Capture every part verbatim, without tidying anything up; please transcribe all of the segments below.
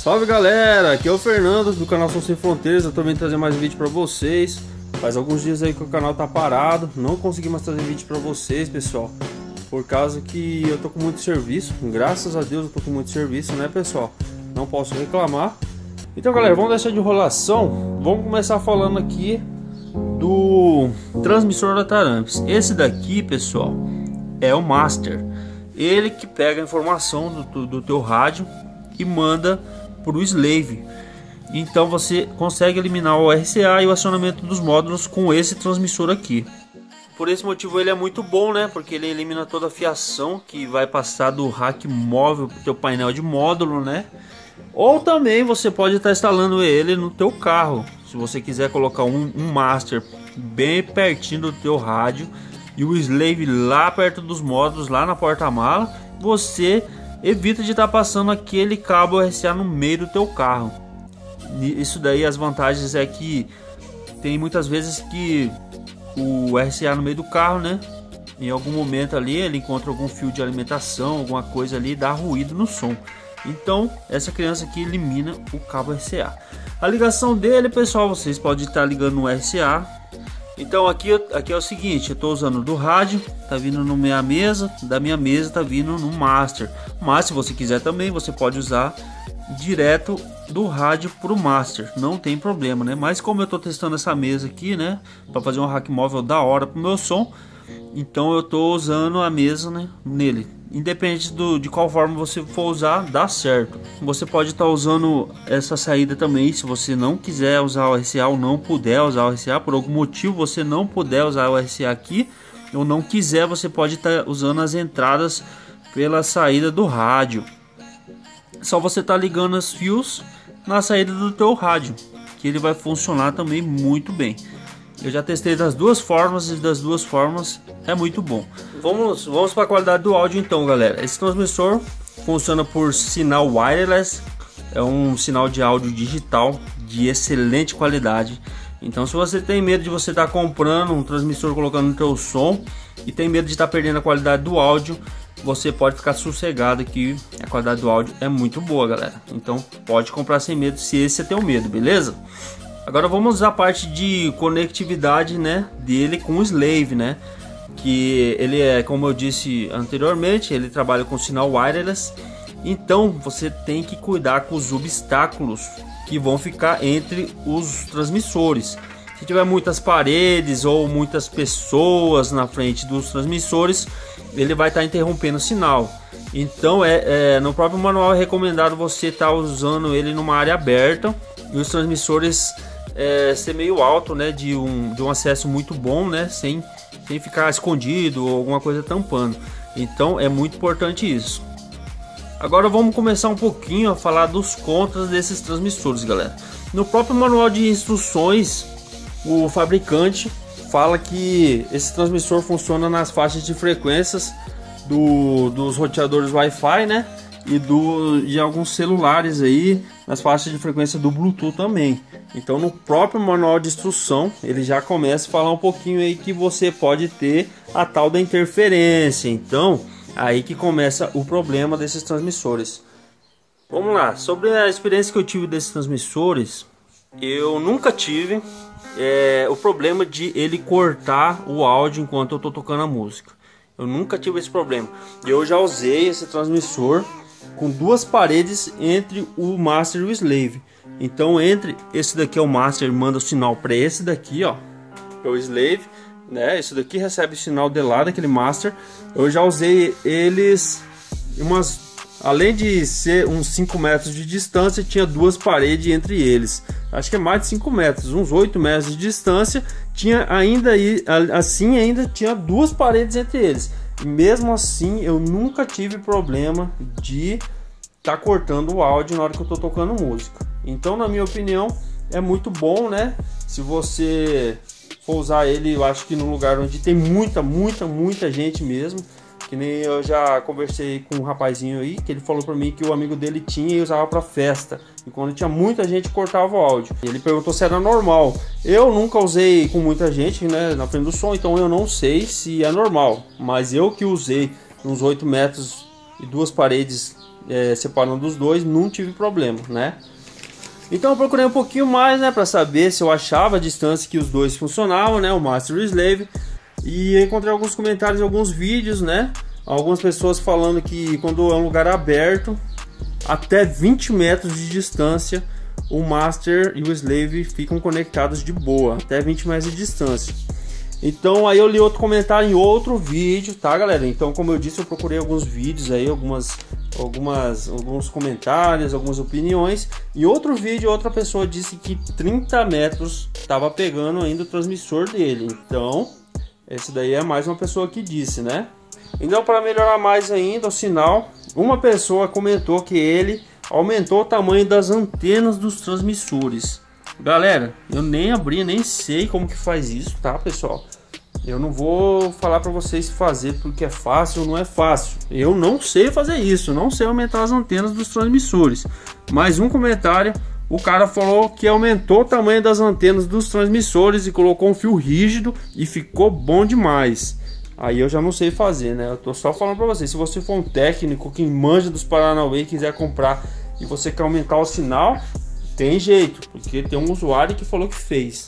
Salve galera, aqui é o Fernando do canal Som Sem Fronteiras. Eu também trazendo mais um vídeo pra vocês. Faz alguns dias aí que o canal tá parado, não consegui mais trazer vídeo pra vocês, pessoal, por causa que eu tô com muito serviço. Graças a Deus eu tô com muito serviço, né, pessoal? Não posso reclamar. Então galera, vamos deixar de enrolação. Vamos começar falando aqui do transmissor da Taramps. Esse daqui, pessoal, é o Master. Ele que pega a informação do, do teu rádio e manda para o Slave. Então você consegue eliminar o R C A e o acionamento dos módulos com esse transmissor aqui. Por esse motivo ele é muito bom, né? Porque ele elimina toda a fiação que vai passar do rack móvel para o teu painel de módulo, né? Ou também você pode estar instalando ele no teu carro. Se você quiser colocar um, um Master bem pertinho do teu rádio e o Slave lá perto dos módulos, lá na porta-mala, você evita de estar passando aquele cabo R C A no meio do teu carro. Isso daí, as vantagens é que tem muitas vezes que o R C A no meio do carro, né? Em algum momento ali ele encontra algum fio de alimentação, alguma coisa ali, dá ruído no som. Então essa criança aqui elimina o cabo R C A. A ligação dele, pessoal, vocês podem estar ligando no R C A. Então aqui, aqui é o seguinte, eu estou usando do rádio, tá vindo na minha mesa, da minha mesa tá vindo no Master. Mas se você quiser também, você pode usar direto do rádio pro Master, não tem problema, né? Mas como eu estou testando essa mesa aqui, né, para fazer um rack móvel da hora pro meu som, então eu estou usando a mesa, né, nele. Independente do, de qual forma você for usar, dá certo. Você pode estar usando essa saída também, se você não quiser usar o R C A ou não puder usar o R C A, por algum motivo você não puder usar o R C A aqui, ou não quiser, você pode estar usando as entradas pela saída do rádio. Só você tá ligando os fios na saída do teu rádio, que ele vai funcionar também muito bem. Eu já testei das duas formas e das duas formas é muito bom. Vamos, vamos para a qualidade do áudio então, galera. Esse transmissor funciona por sinal wireless, é um sinal de áudio digital de excelente qualidade. Então se você tem medo de você estar tá comprando um transmissor colocando no teu som e tem medo de estar tá perdendo a qualidade do áudio, você pode ficar sossegado que a qualidade do áudio é muito boa, galera. Então pode comprar sem medo, se esse é teu medo, beleza? Agora vamos à parte de conectividade, né, dele com o Slave, né? Que ele é, como eu disse anteriormente, ele trabalha com sinal wireless. Então você tem que cuidar com os obstáculos que vão ficar entre os transmissores. Se tiver muitas paredes ou muitas pessoas na frente dos transmissores, ele vai estar interrompendo o sinal. Então é, é no próprio manual é recomendado você estar usando ele numa área aberta e os transmissores é, ser meio alto, né, de um, de um acesso muito bom, né, sem, sem ficar escondido ou alguma coisa tampando. Então é muito importante isso. Agora vamos começar um pouquinho a falar dos contras desses transmissores, galera. No próprio manual de instruções, o fabricante fala que esse transmissor funciona nas faixas de frequências do, dos roteadores Wi-Fi, né? E do, de alguns celulares aí, nas faixas de frequência do Bluetooth também. Então no próprio manual de instrução ele já começa a falar um pouquinho aí que você pode ter a tal da interferência. Então aí que começa o problema desses transmissores. Vamos lá, sobre a experiência que eu tive desses transmissores, eu nunca tive é, o problema de ele cortar o áudio enquanto eu tô tocando a música. Eu nunca tive esse problema. Eu já usei esse transmissor com duas paredes entre o Master e o Slave. Então entre esse daqui é o Master, manda o sinal para esse daqui, ó, é o Slave, né? Esse daqui recebe o sinal de lá daquele Master. Eu já usei eles umas, além de ser uns cinco metros de distância, tinha duas paredes entre eles. Acho que é mais de cinco metros, uns oito metros de distância. Tinha ainda aí, assim ainda tinha duas paredes entre eles. E mesmo assim eu nunca tive problema de tá cortando o áudio na hora que eu tô tocando música. Então na minha opinião é muito bom, né? Se você for usar ele, eu acho que num lugar onde tem muita, muita, muita gente mesmo. Que nem eu já conversei com um rapazinho aí, que ele falou pra mim que o amigo dele tinha e usava pra festa. E quando tinha muita gente, cortava o áudio. Ele perguntou se era normal. Eu nunca usei com muita gente, né, na frente do som, então eu não sei se é normal. Mas eu que usei uns oito metros e duas paredes é, separando os dois, não tive problema, né? Então eu procurei um pouquinho mais, né, para saber se eu achava a distância que os dois funcionavam, né, o Master e o Slave. E encontrei alguns comentários, alguns vídeos, né, algumas pessoas falando que quando é um lugar aberto, até vinte metros de distância, o Master e o Slave ficam conectados de boa, até vinte metros de distância. Então aí eu li outro comentário em outro vídeo, tá, galera? Então, como eu disse, eu procurei alguns vídeos aí, algumas, algumas, alguns comentários, algumas opiniões. Em outro vídeo, outra pessoa disse que trinta metros estava pegando ainda o transmissor dele. Então, esse daí é mais uma pessoa que disse, né? Então, para melhorar mais ainda o sinal, uma pessoa comentou que ele aumentou o tamanho das antenas dos transmissores. Galera, eu nem abri, nem sei como que faz isso, tá, pessoal? Eu não vou falar para vocês fazer porque é fácil ou não é fácil. Eu não sei fazer isso, não sei aumentar as antenas dos transmissores. Mais um comentário, o cara falou que aumentou o tamanho das antenas dos transmissores e colocou um fio rígido e ficou bom demais. Aí eu já não sei fazer, né? Eu tô só falando para vocês, se você for um técnico que manja dos Paranauê e quiser comprar e você quer aumentar o sinal, tem jeito, porque tem um usuário que falou que fez.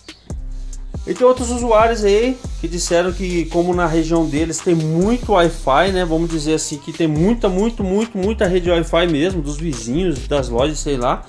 E tem outros usuários aí que disseram que, como na região deles tem muito Wi-Fi, né? Vamos dizer assim, que tem muita, muito, muito, muita rede Wi-Fi mesmo, dos vizinhos, das lojas, sei lá.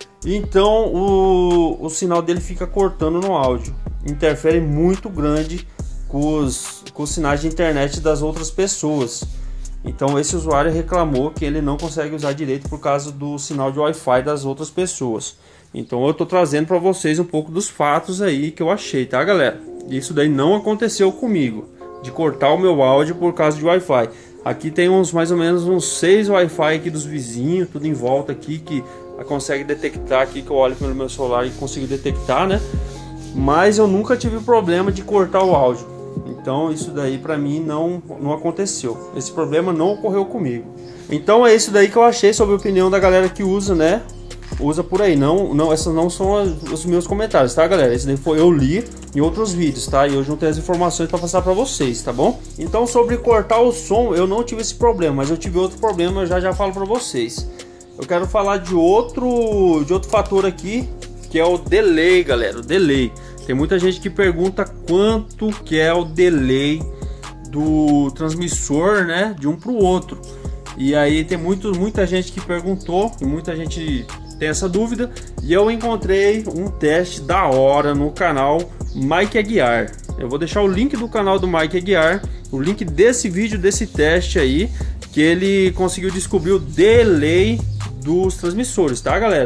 Então o, o sinal dele fica cortando no áudio. Interfere muito grande com os, com os sinais de internet das outras pessoas. Então esse usuário reclamou que ele não consegue usar direito por causa do sinal de Wi-Fi das outras pessoas. Então eu tô trazendo para vocês um pouco dos fatos aí que eu achei, tá, galera? Isso daí não aconteceu comigo, de cortar o meu áudio por causa de Wi-Fi. Aqui tem uns mais ou menos uns seis Wi-Fi aqui dos vizinhos, tudo em volta aqui, que consegue detectar aqui, que eu olho pelo meu celular e consigo detectar, né? Mas eu nunca tive problema de cortar o áudio. Então isso daí pra mim não, não aconteceu. Esse problema não ocorreu comigo. Então é isso daí que eu achei sobre a opinião da galera que usa, né? Usa por aí. Não, não, essas não são as, os meus comentários, tá, galera? Esse daí foi, eu li em outros vídeos, tá? E eu juntei as informações para passar para vocês, tá bom? Então sobre cortar o som, eu não tive esse problema, mas eu tive outro problema, eu já já falo para vocês. Eu quero falar de outro, de outro fator aqui, que é o delay, galera. O delay. Tem muita gente que pergunta quanto que é o delay do transmissor, né, de um para o outro. E aí tem muito, muita gente que perguntou, e muita gente tem essa dúvida. E eu encontrei um teste da hora no canal Mike Aguiar. Eu vou deixar o link do canal do Mike Aguiar, o link desse vídeo, desse teste aí, que ele conseguiu descobrir o delay dos transmissores, tá, galera?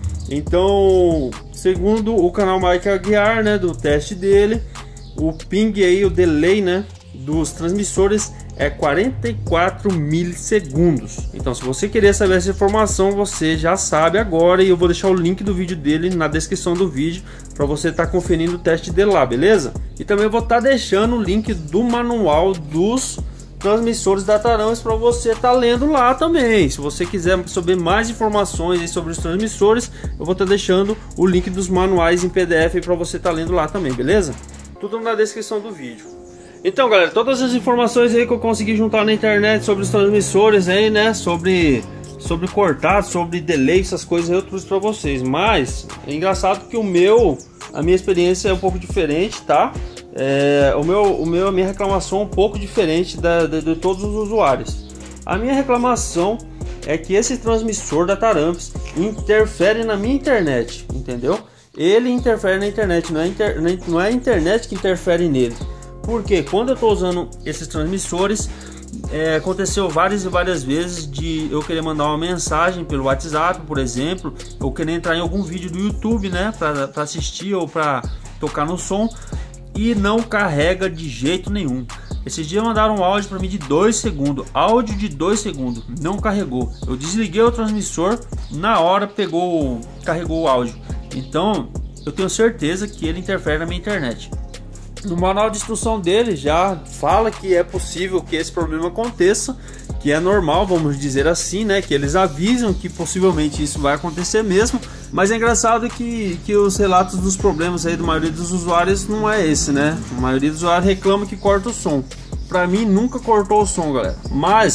Então, segundo o canal Mike Aguiar, né, do teste dele, o ping aí, o delay, né, dos transmissores é quarenta e quatro milissegundos. Então, se você querer saber essa informação, você já sabe agora, e eu vou deixar o link do vídeo dele na descrição do vídeo para você estar tá conferindo o teste dele lá, beleza? E também vou estar tá deixando o link do manual dos transmissores da Tarampes para você estar tá lendo lá também. Se você quiser saber mais informações sobre os transmissores, eu vou estar tá deixando o link dos manuais em P D F para você estar tá lendo lá também, beleza? Tudo na descrição do vídeo. Então, galera, todas as informações aí que eu consegui juntar na internet sobre os transmissores aí, né, sobre sobre cortar, sobre delay, essas coisas eu trouxe para vocês. Mas é engraçado que o meu, a minha experiência é um pouco diferente, tá? É, o meu, o meu, a minha reclamação é um pouco diferente da, de, de todos os usuários. A minha reclamação é que esse transmissor da Tarampes interfere na minha internet, entendeu? Ele interfere na internet, não é, inter, não é a internet que interfere nele. Porque quando eu estou usando esses transmissores, é, aconteceu várias e várias vezes de eu querer mandar uma mensagem pelo WhatsApp, por exemplo, ou querer entrar em algum vídeo do YouTube, né, para assistir ou para tocar no som, e não carrega de jeito nenhum. Esses dias mandaram um áudio para mim de dois segundos, áudio de dois segundos, não carregou. Eu desliguei o transmissor, na hora pegou, carregou o áudio. Então eu tenho certeza que ele interfere na minha internet. No manual de instrução dele já fala que é possível que esse problema aconteça, que é normal, vamos dizer assim, né? Que eles avisam que possivelmente isso vai acontecer mesmo. Mas é engraçado que, que os relatos dos problemas aí da maioria dos usuários não é esse, né? A maioria dos usuários reclama que corta o som. Pra mim nunca cortou o som, galera. Mas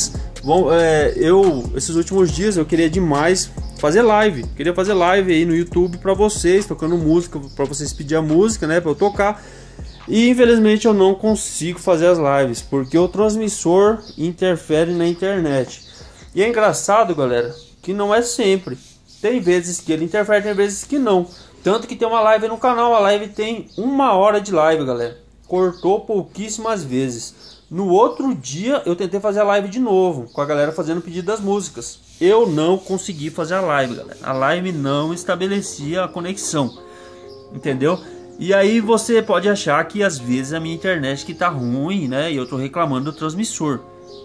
Bom, é, eu esses últimos dias eu queria demais fazer live, queria fazer live aí no YouTube para vocês, tocando música, para vocês pedir a música, né, para eu tocar. E infelizmente eu não consigo fazer as lives porque o transmissor interfere na internet. E é engraçado, galera, que não é sempre. Tem vezes que ele interfere, tem vezes que não. Tanto que tem uma live no canal, a live tem uma hora de live, galera. Cortou pouquíssimas vezes. No outro dia eu tentei fazer a live de novo, com a galera fazendo pedido das músicas. Eu não consegui fazer a live, galera. A live não estabelecia a conexão, entendeu? E aí você pode achar que às vezes a minha internet que tá ruim, né? E eu tô reclamando do transmissor.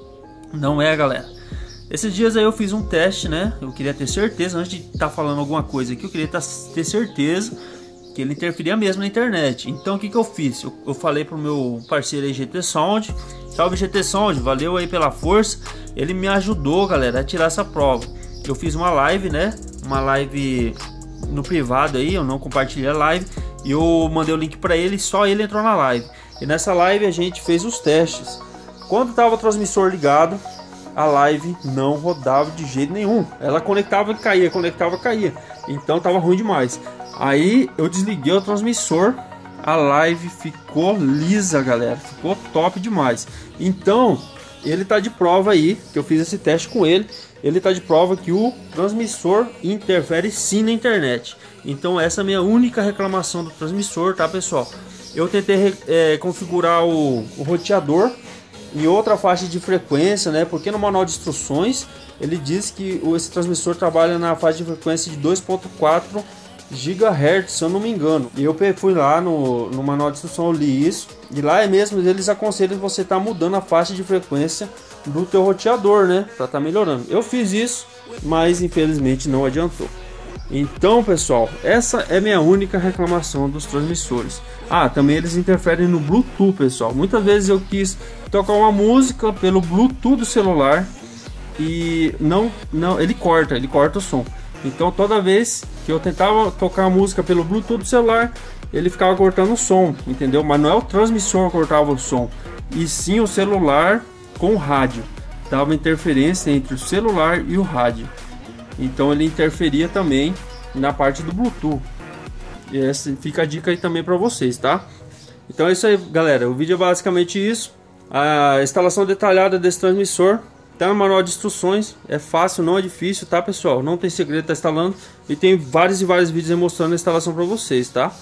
Não é, galera. Esses dias aí eu fiz um teste, né? Eu queria ter certeza, antes de estar tá falando alguma coisa aqui, eu queria tá, ter certeza que ele interferia mesmo na internet. Então o que que eu fiz? Eu, eu falei pro meu parceiro aí, G T Sound. Salve G T Sound, valeu aí pela força. Ele me ajudou, galera, a tirar essa prova. Eu fiz uma live, né? Uma live no privado aí, eu não compartilhei a live. E eu mandei o link para ele, só ele entrou na live. E nessa live a gente fez os testes. Quando tava o transmissor ligado, a live não rodava de jeito nenhum. Ela conectava e caía, conectava e caía. Então tava ruim demais. Aí eu desliguei o transmissor, a live ficou lisa, galera. Ficou top demais. Então ele tá de prova aí, que eu fiz esse teste com ele. Ele tá de prova que o transmissor interfere sim na internet. Então essa é a minha única reclamação do transmissor, tá, pessoal? Eu tentei é, configurar o, o roteador em outra faixa de frequência, né? Porque no manual de instruções ele diz que esse transmissor trabalha na faixa de frequência de dois ponto quatro gigahertz, se eu não me engano. E eu fui lá no, no manual de instrução, eu li isso. E lá é mesmo, eles aconselham você estar tá mudando a faixa de frequência do teu roteador, né? Pra tá melhorando. Eu fiz isso, mas infelizmente não adiantou. Então, pessoal, essa é minha única reclamação dos transmissores. Ah, também eles interferem no Bluetooth, pessoal. Muitas vezes eu quis tocar uma música pelo Bluetooth do celular e não, não, ele corta, ele corta o som. Então, toda vez que eu tentava tocar a música pelo Bluetooth do celular, ele ficava cortando o som, entendeu? Mas não é o transmissor que cortava o som, e sim o celular com o rádio. Dava interferência entre o celular e o rádio. Então ele interferia também na parte do Bluetooth. E essa fica a dica aí também para vocês, tá? Então é isso aí, galera. O vídeo é basicamente isso. A instalação detalhada desse transmissor tá no manual de instruções. É fácil, não é difícil, tá, pessoal? Não tem segredo, tá instalando. E tem vários e vários vídeos aí mostrando a instalação para vocês, tá?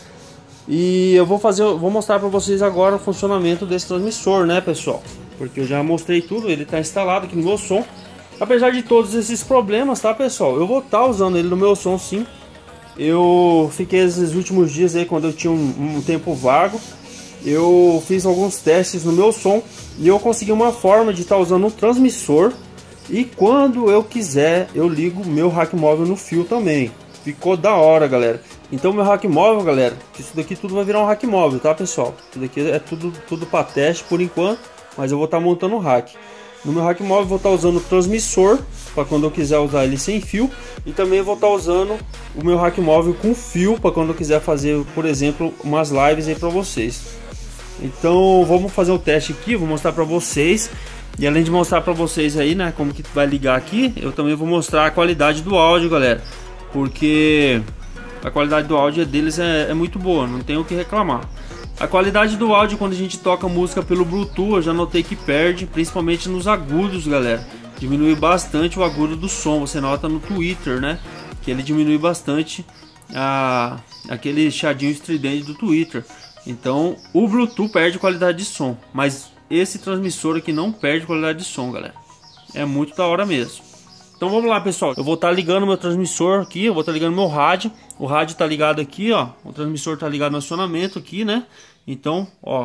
E eu vou fazer, vou mostrar para vocês agora o funcionamento desse transmissor, né, pessoal? Porque eu já mostrei tudo, ele tá instalado aqui no meu som. Apesar de todos esses problemas, tá, pessoal? Eu vou estar tá usando ele no meu som, sim. Eu fiquei esses últimos dias aí, quando eu tinha um, um tempo vago, eu fiz alguns testes no meu som e eu consegui uma forma de estar tá usando um transmissor. E quando eu quiser, eu ligo o meu rack móvel no fio também. Ficou da hora, galera. Então meu rack móvel, galera, isso daqui tudo vai virar um rack móvel, tá, pessoal? Isso daqui é tudo, tudo para teste por enquanto, mas eu vou estar tá montando o rack. No meu rack móvel vou estar tá usando o transmissor para quando eu quiser usar ele sem fio, e também vou estar tá usando o meu rack móvel com fio para quando eu quiser fazer, por exemplo, umas lives aí para vocês. Então vamos fazer o teste aqui, vou mostrar para vocês. E além de mostrar para vocês aí, né, como que vai ligar aqui, eu também vou mostrar a qualidade do áudio, galera, porque a qualidade do áudio deles é, é muito boa, não tem o que reclamar. A qualidade do áudio quando a gente toca música pelo Bluetooth, eu já notei que perde, principalmente nos agudos, galera. Diminui bastante o agudo do som, você nota no Twitter, né? Que ele diminui bastante a, aquele chiadinho estridente do Twitter. Então o Bluetooth perde qualidade de som, mas esse transmissor aqui não perde qualidade de som, galera. É muito da hora mesmo. Então vamos lá, pessoal. Eu vou estar tá ligando meu transmissor aqui, eu vou estar tá ligando meu rádio. O rádio tá ligado aqui, ó. O transmissor tá ligado no acionamento aqui, né? Então, ó.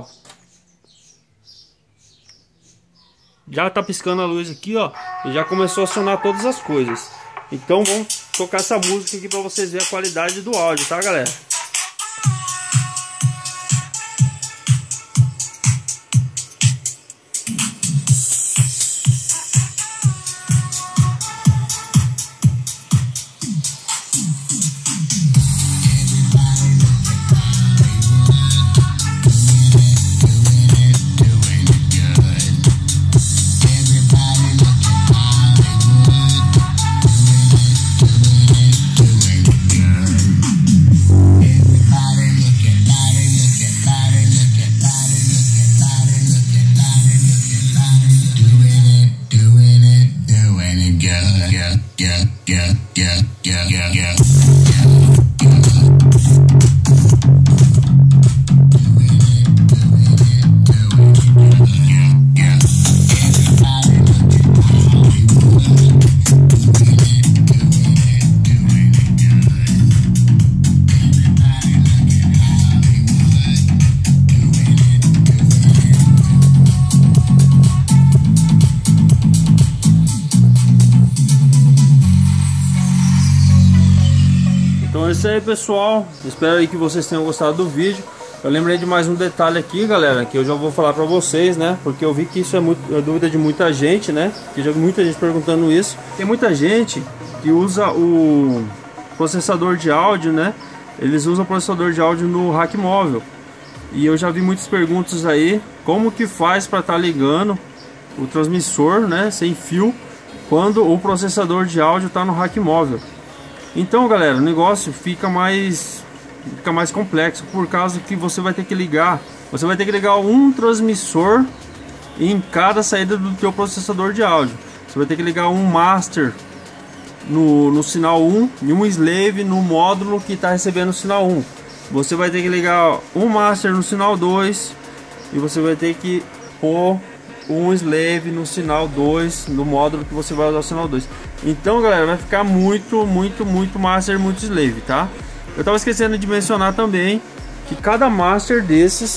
Já tá piscando a luz aqui, ó. E já começou a acionar todas as coisas. Então vamos tocar essa música aqui para vocês verem a qualidade do áudio, tá, galera? Então é isso aí, pessoal. Espero aí que vocês tenham gostado do vídeo. Eu lembrei de mais um detalhe aqui, galera, que eu já vou falar pra vocês, né? Porque eu vi que isso é, muito, é dúvida de muita gente, né? Que já vi muita gente perguntando isso. Tem muita gente que usa o processador de áudio, né? Eles usam o processador de áudio no rack móvel. E eu já vi muitas perguntas aí, como que faz para estar ligando o transmissor, né, sem fio, quando o processador de áudio está no rack móvel. Então, galera, o negócio fica mais fica mais complexo, por causa que você vai ter que ligar, você vai ter que ligar um transmissor em cada saída do teu processador de áudio. Você vai ter que ligar um master no, no sinal um e um slave no módulo que está recebendo o sinal um. Você vai ter que ligar um master no sinal dois e você vai ter que pôr um slave no sinal dois, no módulo que você vai usar o sinal dois. Então, galera, vai ficar muito, muito, muito master, muito slave, tá? Eu tava esquecendo de mencionar também que cada master desses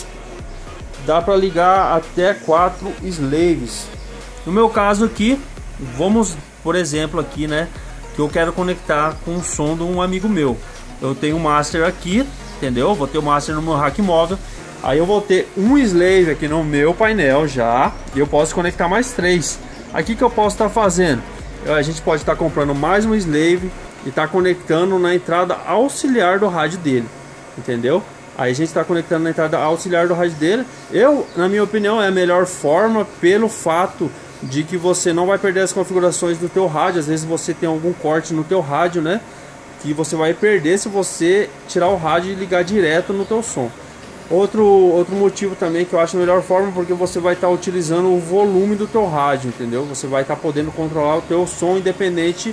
dá para ligar até quatro slaves. No meu caso aqui, vamos, por exemplo, aqui, né, que eu quero conectar com o som de um amigo meu. Eu tenho um master aqui, entendeu? Vou ter o master no meu rack móvel. Aí eu vou ter um slave aqui no meu painel já, e eu posso conectar mais três. Aqui que eu posso estar fazendo, a gente pode estar comprando mais um slave e tá conectando na entrada auxiliar do rádio dele, entendeu? Aí a gente está conectando na entrada auxiliar do rádio dele. Eu, na minha opinião, é a melhor forma, pelo fato de que você não vai perder as configurações do teu rádio. Às vezes você tem algum corte no teu rádio, né, que você vai perder se você tirar o rádio e ligar direto no teu som. Outro, outro motivo também que eu acho a melhor forma, porque você vai estar utilizando o volume do teu rádio, entendeu? Você vai estar podendo controlar o teu som independente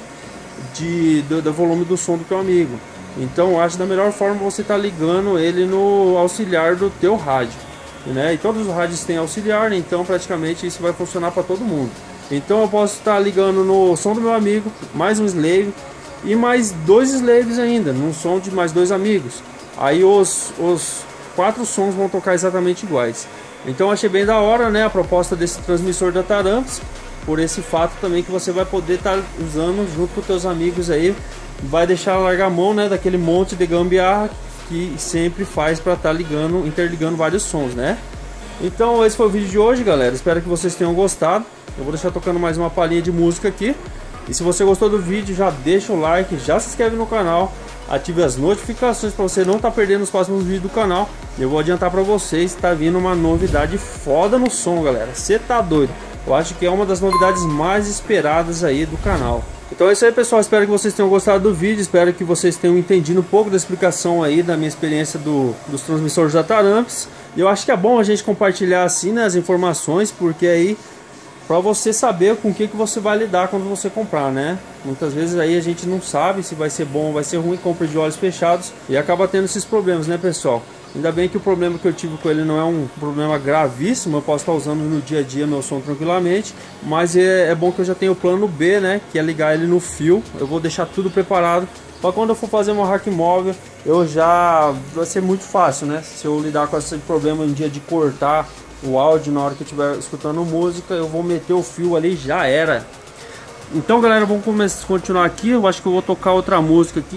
de, do, do volume do som do teu amigo. Então eu acho da melhor forma você estar ligando ele no auxiliar do teu rádio, né? E todos os rádios têm auxiliar, né? Então praticamente isso vai funcionar para todo mundo. Então eu posso estar ligando no som do meu amigo, mais um slave e mais dois slaves ainda, num som de mais dois amigos. Aí os... os quatro sons vão tocar exatamente iguais. Então achei bem da hora, né, a proposta desse transmissor da Taramps, por esse fato também que você vai poder estar tá usando junto com teus amigos aí, vai deixar largar a mão, né, daquele monte de gambiarra que sempre faz para estar tá ligando, interligando vários sons, né? Então esse foi o vídeo de hoje, galera. Espero que vocês tenham gostado. Eu vou deixar tocando mais uma palhinha de música aqui. E se você gostou do vídeo, já deixa o like, já se inscreve no canal, ative as notificações para você não estar tá perdendo os próximos vídeos do canal. Eu vou adiantar para vocês, tá vindo uma novidade foda no som, galera. Você tá doido? Eu acho que é uma das novidades mais esperadas aí do canal. Então é isso aí, pessoal. Espero que vocês tenham gostado do vídeo. Espero que vocês tenham entendido um pouco da explicação aí da minha experiência do, dos transmissores da Taramps. E eu acho que é bom a gente compartilhar assim, né, as informações, porque aí para você saber com o que, que você vai lidar quando você comprar, né? Muitas vezes aí a gente não sabe se vai ser bom ou vai ser ruim, compra de olhos fechados e acaba tendo esses problemas, né, pessoal? Ainda bem que o problema que eu tive com ele não é um problema gravíssimo, eu posso estar usando no dia a dia meu som tranquilamente, mas é, é bom que eu já tenho o plano B, né, que é ligar ele no fio. Eu vou deixar tudo preparado para quando eu for fazer meu rack móvel, eu já... vai ser muito fácil, né? Se eu lidar com esse problema um dia de cortar o áudio na hora que eu estiver escutando música, eu vou meter o fio ali, já era. Então, galera, vamos começar, continuar aqui. Eu acho que eu vou tocar outra música aqui.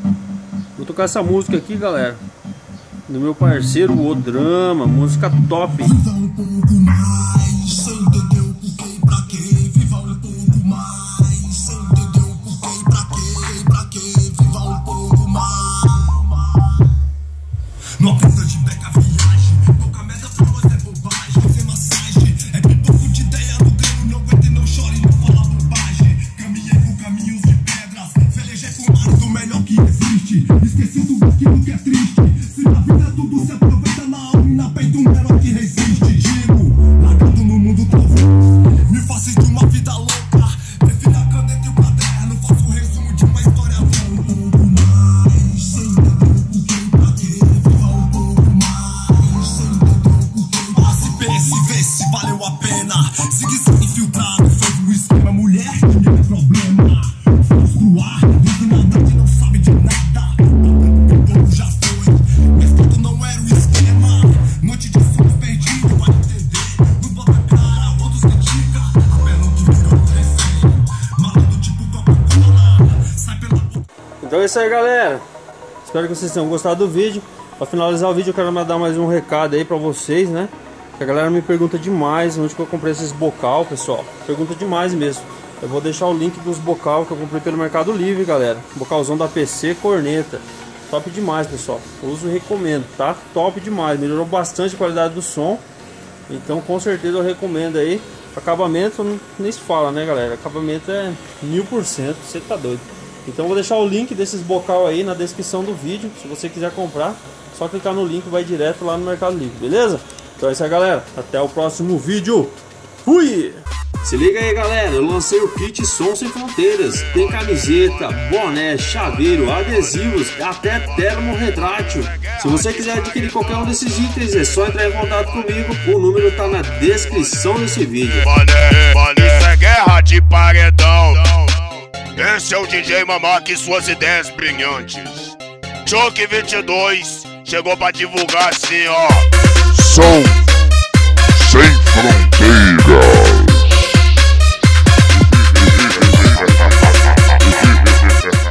Vou tocar essa música aqui, galera, do meu parceiro O Drama, música top. Não aprenda de beca viagem, pouca merda pra nós é bobagem. Fazer massagem é pipoco de ideia no grano. Não aguenta e não chore, não fala bobagem. Caminhei por caminhos de pedras, velejei fumado do melhor que existe. Esquecido daquilo que é triste. Se na vida tudo se aproveita, na alma e na peito um herói que resiste. Giro, largado no mundo todo, me faço de uma vida louca. Prefiro a caneta e o caderno, faço o resumo de uma história longa. Um pouco mais, sem entender o porquê e pra quê. Se valeu a pena, segui sem infiltrado, fez o esquema, mulher que é problema. Vamos pro ar, vive na noite, não sabe de nada. O povo já foi, mas tudo não era o esquema. Noite de sonhos perdidos, vai entender. Nos bota a cara, outros critica. Apelo que virou refém, maluco tipo Coca-Cola. Sai pela boca. Então é isso aí, galera. Espero que vocês tenham gostado do vídeo. Para finalizar o vídeo eu quero mandar mais um recado aí para vocês, né? Que a galera me pergunta demais onde que eu comprei esses bocal, pessoal. Pergunta demais mesmo. Eu vou deixar o link dos bocal que eu comprei pelo Mercado Livre, galera. Bocalzão da P C Corneta. Top demais, pessoal. Uso e recomendo, tá? Top demais. Melhorou bastante a qualidade do som. Então com certeza eu recomendo aí. Acabamento nem se fala, né, galera? Acabamento é mil por cento. Você tá doido. Então eu vou deixar o link desses bocal aí na descrição do vídeo. Se você quiser comprar, só clicar no link e vai direto lá no Mercado Livre, beleza? Então é isso aí, galera. Até o próximo vídeo. Fui! Se liga aí, galera, eu lancei o kit Som Sem Fronteiras. Tem camiseta, boné, chaveiro, adesivos, até termo retrátil. Se você quiser adquirir qualquer um desses itens, é só entrar em contato comigo. O número tá na descrição desse vídeo. Mané, mané, isso é guerra de paredão. Esse é o D J Mamaki e suas ideias brilhantes. Chuck vinte e dois chegou pra divulgar assim, ó. Som Sem Fronteiras.